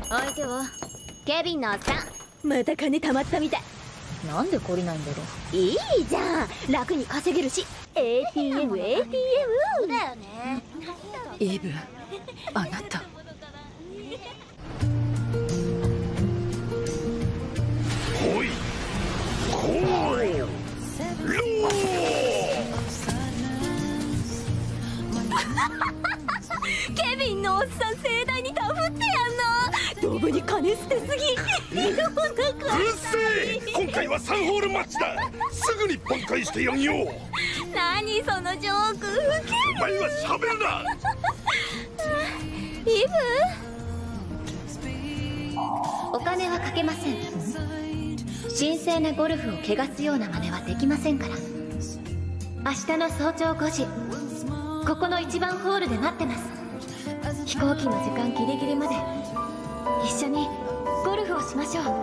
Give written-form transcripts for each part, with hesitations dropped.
相手はケビンのおっさん。 また金貯まったみたい。 なんで懲りないんだろう。 いいじゃん、楽に稼げるし。 ATM だよね。 イブ、あなた。 来い、こうロケビンのおっさん盛大にダフってやんな。ドブに金捨てすぎ。 うるせえ、今回は3ホールマッチだ。すぐに挽回してやんよ。 何そのジョーク、ウケお前は喋るな。 イお金はかけません。神聖なゴルフを汚すような真似はできませんから。明日の早朝5時、ここの1番ホールで待ってます。飛行機の時間ギリギリまで一緒にゴルフをしましょう。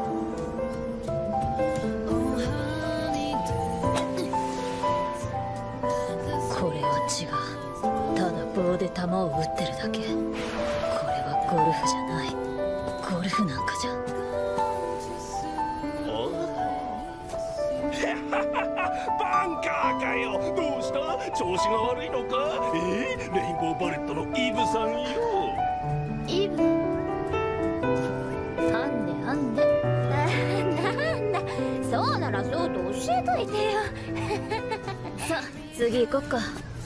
これは違う。ただ棒で球を打ってるだけ。これはゴルフじゃない。ゴルフなんかじゃ。 バンカーかよ。どうした？調子が悪いのか？レインボーバレットのイブさんよ。 イブ、あんであんで。 なんだ、そうならそうと教えといてよ。 さあ次行こっか。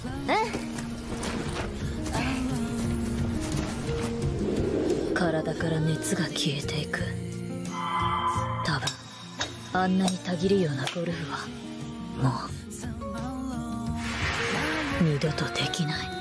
体から熱が消えていく。多分あんなにたぎるようなゴルフはもう二度とできない。